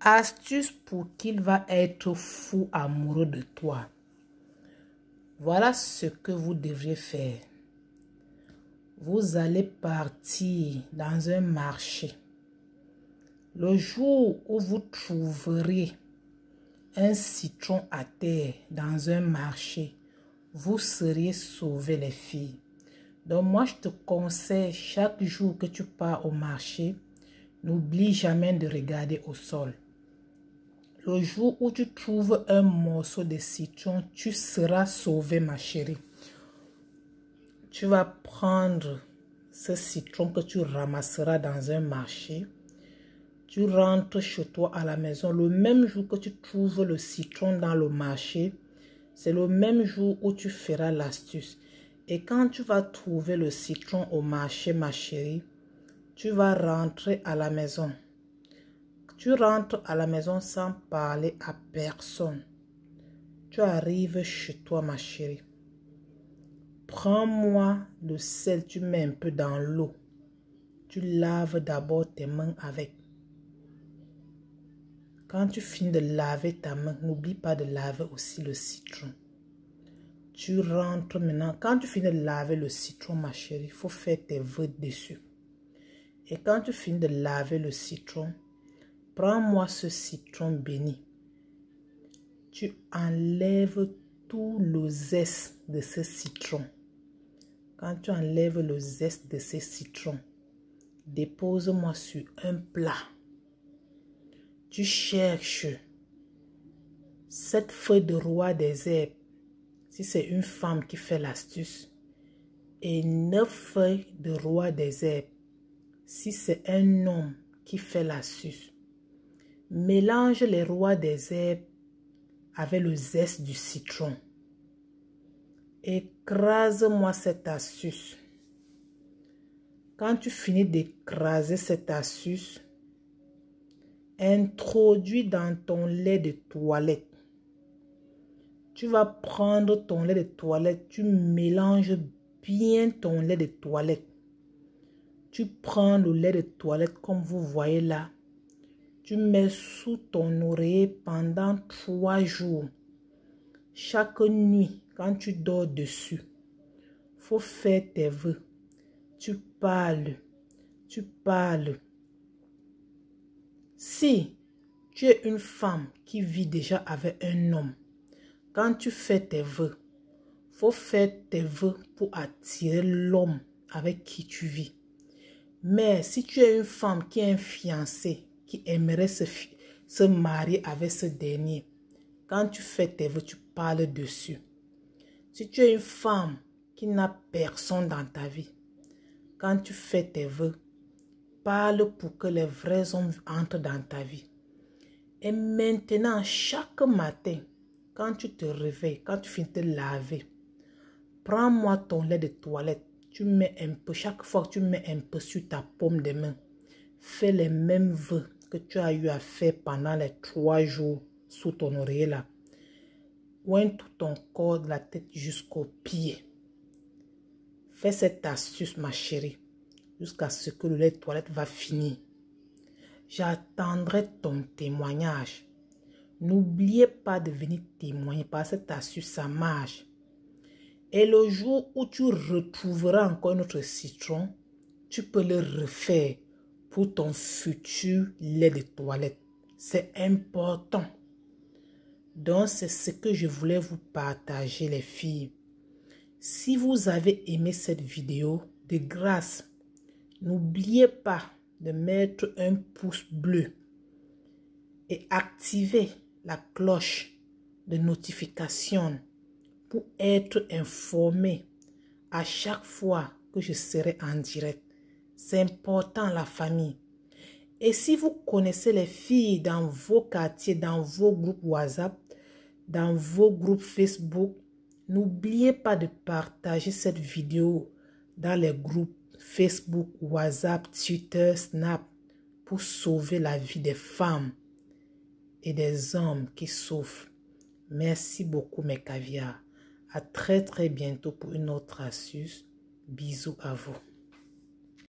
Astuce pour qu'il va être fou amoureux de toi. Voilà ce que vous devriez faire. Vous allez partir dans un marché. Le jour où vous trouverez un citron à terre dans un marché, vous seriez sauvés les filles. Donc moi je te conseille chaque jour que tu pars au marché, n'oublie jamais de regarder au sol. Le jour où tu trouves un morceau de citron, tu seras sauvé ma chérie. Tu vas prendre ce citron que tu ramasseras dans un marché. Tu rentres chez toi à la maison. Le même jour que tu trouves le citron dans le marché, c'est le même jour où tu feras l'astuce. Et quand tu vas trouver le citron au marché, ma chérie, tu vas rentrer à la maison. Tu rentres à la maison sans parler à personne. Tu arrives chez toi, ma chérie. Prends-moi le sel, tu mets un peu dans l'eau. Tu laves d'abord tes mains avec. Quand tu finis de laver ta main, n'oublie pas de laver aussi le citron. Tu rentres maintenant. Quand tu finis de laver le citron, ma chérie, il faut faire tes vœux dessus. Et quand tu finis de laver le citron, prends-moi ce citron béni. Tu enlèves tout le zeste de ce citron. Quand tu enlèves le zeste de ce citron, dépose-moi sur un plat. Tu cherches cette feuille de roi des herbes, si c'est une femme qui fait l'astuce, et 9 feuilles de roi des herbes, si c'est un homme qui fait l'astuce. Mélange les rois des herbes avec le zeste du citron. Écrase-moi cette astuce. Quand tu finis d'écraser cette astuce, introduis dans ton lait de toilette. Tu vas prendre ton lait de toilette, tu mélanges bien ton lait de toilette. Tu prends le lait de toilette comme vous voyez là. Tu mets sous ton oreiller pendant 3 jours. Chaque nuit, quand tu dors dessus, faut faire tes vœux. Tu parles, tu parles. Si tu es une femme qui vit déjà avec un homme, quand tu fais tes vœux, faut faire tes vœux pour attirer l'homme avec qui tu vis. Mais si tu es une femme qui est un fiancé, qui aimerait se marier avec ce dernier, quand tu fais tes vœux, tu parles dessus. Si tu es une femme qui n'a personne dans ta vie, quand tu fais tes vœux, parle pour que les vrais hommes entrent dans ta vie. Et maintenant, chaque matin, quand tu te réveilles, quand tu finis de te laver, prends-moi ton lait de toilette. Tu mets un peu, chaque fois que tu mets un peu sur ta paume de main, fais les mêmes vœux que tu as eu à faire pendant les 3 jours sous ton oreiller là. Oigne tout ton corps de la tête jusqu'aux pieds. Fais cette astuce, ma chérie, jusqu'à ce que le lait de toilette va finir. J'attendrai ton témoignage. N'oubliez pas de venir témoigner parce que cette astuce, ça marche. Et le jour où tu retrouveras encore notre citron, tu peux le refaire pour ton futur lait de toilette. C'est important. Donc, c'est ce que je voulais vous partager, les filles. Si vous avez aimé cette vidéo, de grâce, n'oubliez pas de mettre un pouce bleu et activer la cloche de notification pour être informé à chaque fois que je serai en direct. C'est important, la famille. Et si vous connaissez les filles dans vos quartiers, dans vos groupes WhatsApp, dans vos groupes Facebook, n'oubliez pas de partager cette vidéo dans les groupes Facebook, WhatsApp, Twitter, Snap pour sauver la vie des femmes et des hommes qui souffrent. Merci beaucoup mes caviars. À très bientôt pour une autre astuce. Bisous à vous.